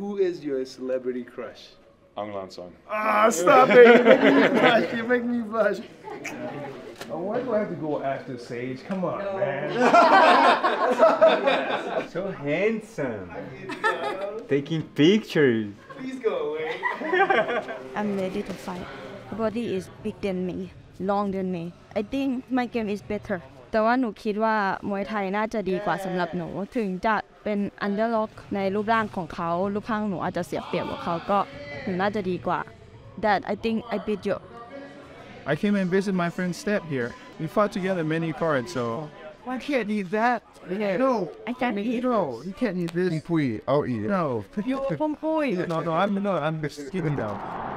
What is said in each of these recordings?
Who is your celebrity crush? Aung La N Sang. Ah, stop it! You make me blush. You make me blush. Oh, why do I have to go after Sage? Come on, man. So handsome. Taking pictures. Please go away. I'm ready to fight. Body is big than me, long than me. I think my game is better. แต่ว่าหนูคิดว่ามวยไทยน่าจะดีกว่าสำหรับหนูถึงจะเป็นอันเดอร์ล็อกในรูปร่างของเขารูปร่างหนูอาจจะเสียเปรียบกว่าเขาก็หนูน่าจะดีกว่า That I think I beat you. I came and visit my friend Step here. We fought together many cards, so I can't eat that. No, I can't eat. No, you can't eat this. I'll eat it. No, I'm just giving down.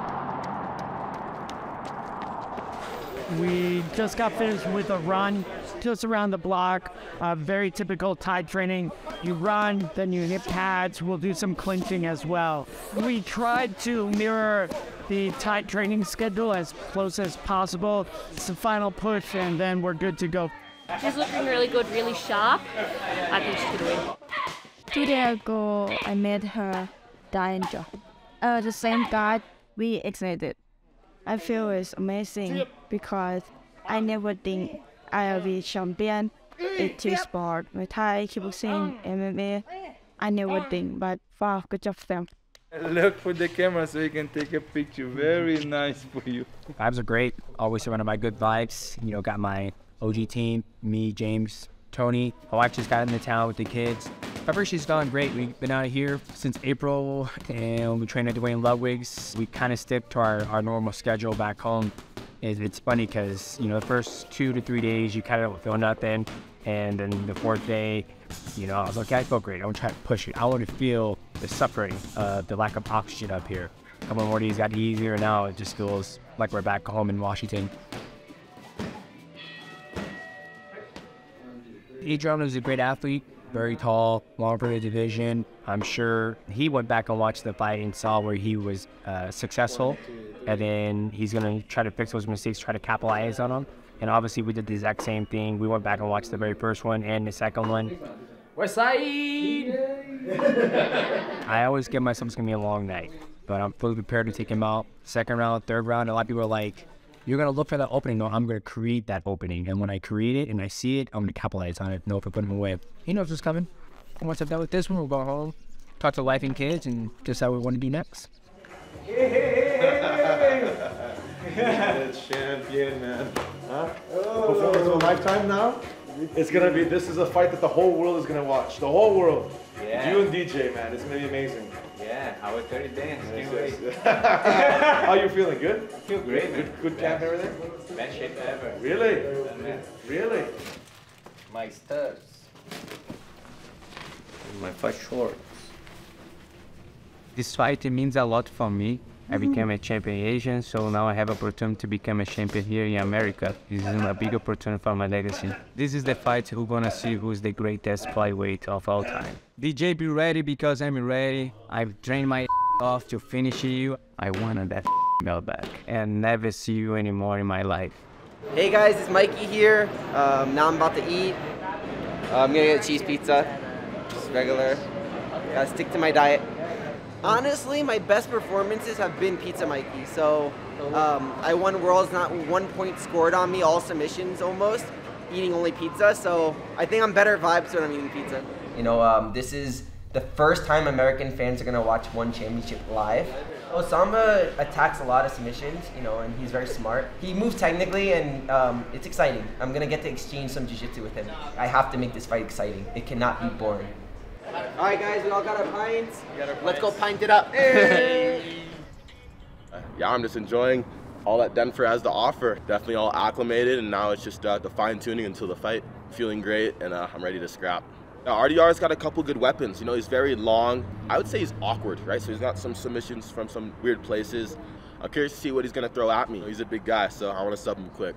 We just got finished with a run just around the block. Very typical Thai training. You run, then you hit pads. We'll do some clinching as well. We tried to mirror the Thai training schedule as close as possible. It's the final push, and then we're good to go. She's looking really good, really sharp. I think she could win. 2 days ago, I met her danger. The same guy we excited. I feel it's amazing because I never think I'll be champion in two sports, Muay Thai, kickboxing, MMA. I never think, but wow, good job them. Look for the camera so you can take a picture. Very nice for you. Vibes are great. Always surrounded by good vibes. You know, got my OG team, me, James, Tony. My wife just got into town with the kids. Pepper, she's gone great. We've been out here since April, and we trained at Dwayne Ludwig's. We kind of stick to our normal schedule back home. It's funny because, you know, the first 2 to 3 days, you kind of feel nothing. And then the 4th day, you know, I was like, okay, I feel great. I want to try to push it. I want to feel the suffering, the lack of oxygen up here. A couple more days got easier. Now it just feels like we're back home in Washington. Adriano is a great athlete, very tall, long for the division. I'm sure he went back and watched the fight and saw where he was successful. And then he's going to try to fix those mistakes, try to capitalize on them. And obviously we did the exact same thing. We went back and watched the very first one and the second one. West Side! I always give myself it's going to be a long night, but I'm fully prepared to take him out. Second round, third round, a lot of people are like, you're going to look for that opening. No, I'm going to create that opening. And when I create it and I see it, I'm going to capitalize on it. Know if I put him away. He knows what's coming. And once I'm done with this one, we'll go home, talk to wife and kids, and decide what we want to do next. It's champion, man. Huh? Performance of a lifetime now? It's going to be, this is a fight that the whole world is going to watch. The whole world. Yeah. You and DJ, man. It's going to be amazing. Yeah, our 30 days. Can't wait. How are you feeling? Good? I feel great. Good camp and everything? Best shape ever. Really? Really? My studs. My fight shorts. This fight, it means a lot for me. I became a champion in Asia, so now I have opportunity to become a champion here in America. This is a big opportunity for my legacy. This is the fight we're gonna see who's the greatest flyweight of all time. DJ, be ready because I'm ready. I've trained my off to finish you. I wanted that belt back and never see you anymore in my life. Hey guys, it's Mikey here. Now I'm about to eat. I'm gonna get a cheese pizza, just regular. Gotta stick to my diet. Honestly, my best performances have been Pizza Mikey. So I won Worlds, not 1 point scored on me, all submissions almost, eating only pizza. So I think I'm better vibes when I'm eating pizza. You know, this is the first time American fans are gonna watch one championship live. Osama attacks a lot of submissions, you know, and he's very smart. He moves technically, and it's exciting. I'm gonna get to exchange some jiu-jitsu with him. I have to make this fight exciting. It cannot be boring. All right, guys, we all got our pints. Let's go pint it up. Yeah, I'm just enjoying all that Denver has to offer. Definitely all acclimated, and now it's just the fine-tuning until the fight. Feeling great, and I'm ready to scrap. Now, RDR's got a couple good weapons. You know, he's very long. I would say he's awkward, right? So he's got some submissions from some weird places. I'm curious to see what he's going to throw at me. He's a big guy, so I want to sub him quick.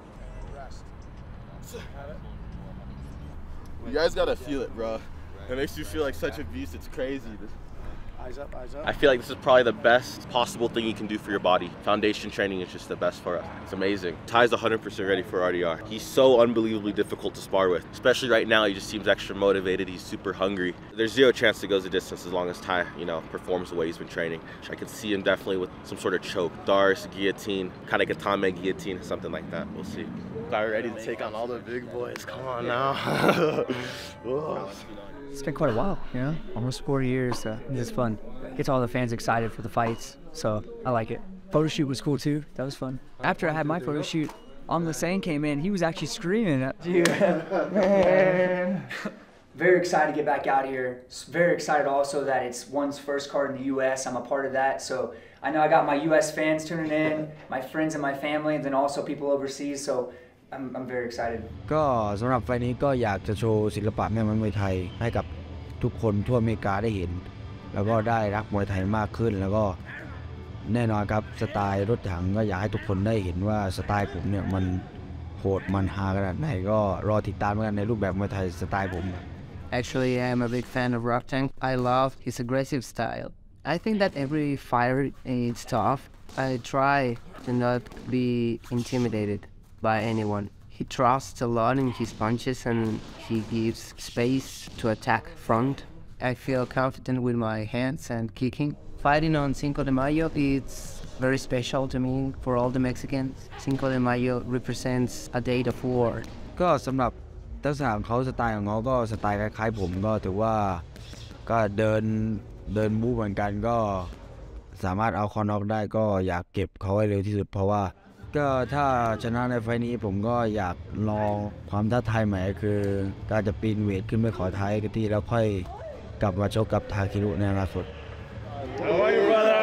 You guys got to feel it, bro. It makes you feel like such a beast. It's crazy. I feel like this is probably the best possible thing you can do for your body. Foundation training is just the best for us. It's amazing. Tye's 100% ready for RDR. He's so unbelievably difficult to spar with. Especially right now, he just seems extra motivated. He's super hungry. There's zero chance he goes the distance as long as Tye, performs the way he's been training. I could see him definitely with some sort of choke. Dars, guillotine, kind of gatame guillotine, something like that. We'll see. Tye ready to take on all the big boys. Come on now. It's been quite a while, almost 4 years. It's fun. Gets all the fans excited for the fights, so I like it. Photo shoot was cool too. That was fun. After I had my photo shoot, Aung La N Sang came in. He was actually screaming at you. Man. Very excited to get back out here. Very excited also that it's one's first card in the U.S. I'm a part of that, so I know I got my U.S. fans tuning in, my friends and my family, and then also people overseas. So I'm very excited. ก็สำหรับไฟล์นี้ก็อยากจะโชว์ศิลปะแม่ไม้มวยไทยให้กับทุกคนทั่วอเมริกาได้เห็นแล้วก็ได้รักมวยไทยมากขึ้นแล้วก็แน่นอนครับสไตล์รถถังก็อยากให้ทุกคนได้เห็นว่าสไตล์ผมเนี่ยมันโหดมันฮาขนาดไหนก็รอติดตามกันในรูปแบบมวยไทยสไตล์ผม Actually, I'm a big fan of Rodtang. I love his aggressive style. I think that every fighter is tough. I try to not be intimidated by anyone. He trusts a lot in his punches and he gives space to attack front. I feel confident with my hands and kicking. Fighting on Cinco de Mayo, it's very special to me for all the Mexicans. Cinco de Mayo represents a date of war. ก็สำหรับลักษณะของเขาสไตล์ของเขาก็สไตล์คล้ายๆผมก็ถือว่าก็เดินบู๊เหมือนกันก็สามารถเอาคอนออกได้ก็อยากเก็บเขาให้เร็วที่สุดเพราะว่าก็ถ้าชนะในไฟล์นี้ผมก็อยากลองความท้าทายใหม่คือการจะปีนเวทขึ้นไปขอท้ายกันที่แล้วค่อยกลับมาชกกับทาคิรุในอนาคต How are you, brother?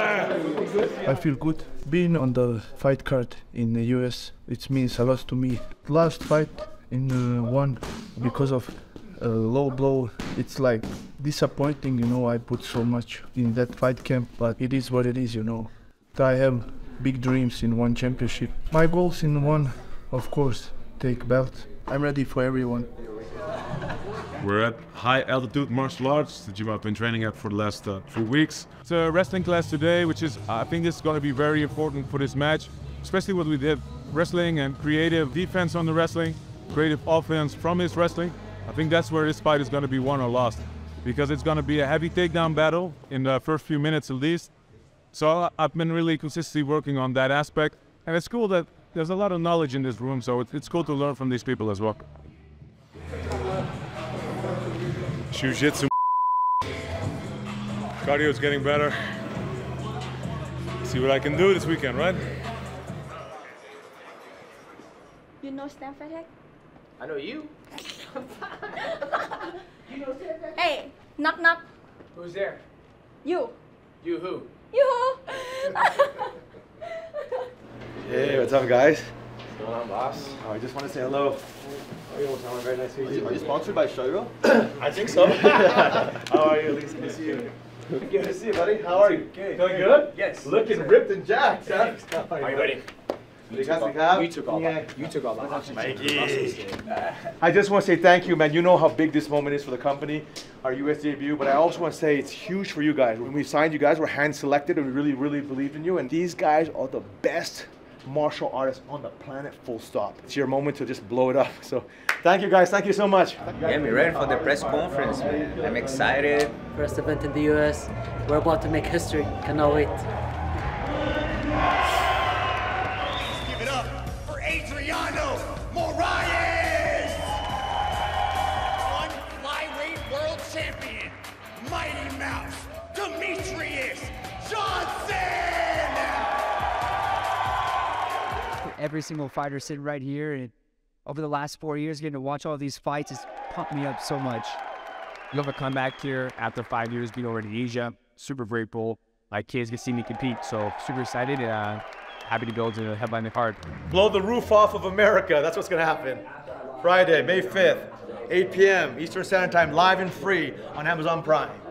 I feel good. Being on the fight card in the US, it means a lot to me. Last fight in one because of a low blow, it's like disappointing, I put so much in that fight camp, but it is what it is, I have big dreams in one championship. My goals in one, of course, take belt. I'm ready for everyone. We're at high altitude martial arts, the gym I've been training at for the last 3 weeks. It's a wrestling class today, which is, I think this is going to be very important for this match, especially what we did, wrestling and creative defense on the wrestling, creative offense from his wrestling. I think that's where this fight is going to be won or lost, because it's going to be a heavy takedown battle in the first few minutes at least. So I've been really consistently working on that aspect, and it's cool that there's a lot of knowledge in this room, so it's cool to learn from these people as well. Jiu-jitsu. Cardio is getting better. See what I can do this weekend, right? You know Stan Fairtex? I know you. You know Stan Fairtex? Hey, knock knock. Who's there? You. You who? You. Hey, what's up, guys? What's going on, boss? Oh, I just want to say hello. Very nice to meet you. Are you sponsored by Shoyo? I think so. How are you? At least good to see you. Good to see you, buddy. How are you? Good. Feeling good? Yes. Looking ripped and jacked, huh? Are you ready? You took all that. You took all that. Mikey. I just want to say thank you, man. You know how big this moment is for the company, our US debut, but I also want to say it's huge for you guys. When we signed you guys, we're hand-selected and we really, really believed in you. And these guys are the best martial artists on the planet, full stop. It's your moment to just blow it up. So thank you, guys. Thank you so much. Yeah, I'm ready for the press conference, man. I'm excited. First event in the US. We're about to make history. Cannot wait. Give it up for Adriano Moraes! One flyweight world champion, Mighty Mouse, Demetrious Johnson! Every single fighter sitting right here, and over the last 4 years, getting to watch all these fights has pumped me up so much. Love to come back here after 5 years being over in Asia. Super grateful. My kids get to see me compete, so super excited and happy to be able to headline the card. Blow the roof off of America. That's what's going to happen. Friday, May 5th, 8 p.m. Eastern Standard Time, live and free on Amazon Prime.